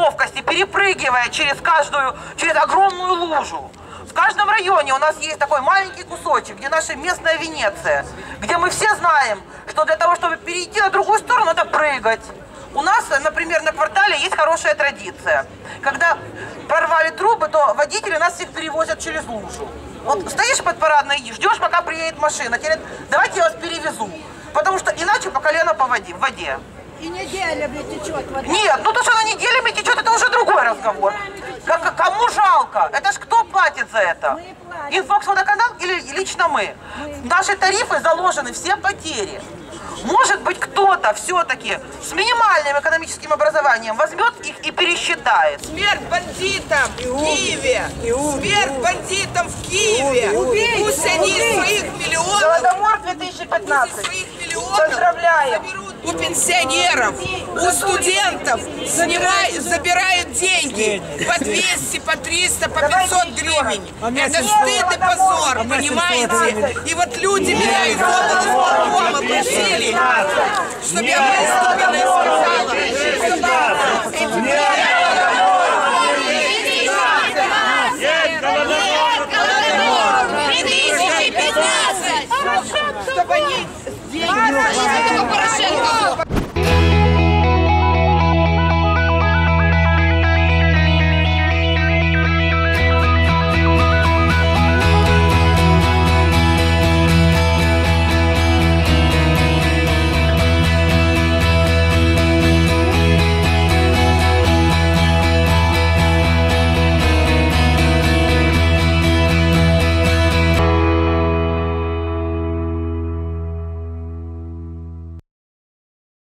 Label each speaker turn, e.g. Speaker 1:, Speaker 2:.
Speaker 1: ловкости, перепрыгивая через огромную лужу. В каждом районе у нас есть такой маленький кусочек, где наша местная Венеция, где мы все знаем, что для того, чтобы перейти на другую сторону, надо прыгать. У нас, например, на квартале есть хорошая традиция. Когда прорвали трубы, то водители нас всех перевозят через лужу. Вот стоишь под парадной и ждешь, пока приедет машина. Тебе говорят, давайте я вас перевезу. Потому что иначе по колено в воде.
Speaker 2: И неделями течет вода.
Speaker 1: Нет, ну то, что она неделями течет, это уже другой разговор. Кому жалко? Это ж кто платит за это? Инфокс-водоканал или лично мы? В наши тарифы заложены все потери. Может быть, кто-то все-таки с минимальным экономическим образованием возьмет их и пересчитает.
Speaker 3: Смерть бандитам в Киеве! Смерть бандитам в Киеве! Пусть они из своих миллионов...
Speaker 1: Голодомор 2015. Поздравляем!
Speaker 3: У пенсионеров, у студентов забирают деньги по 200, по 300, по 500 гривен. Это стыд и позор, понимаете? И вот люди меня из области просили, чтобы я выступила и сказала, чтобы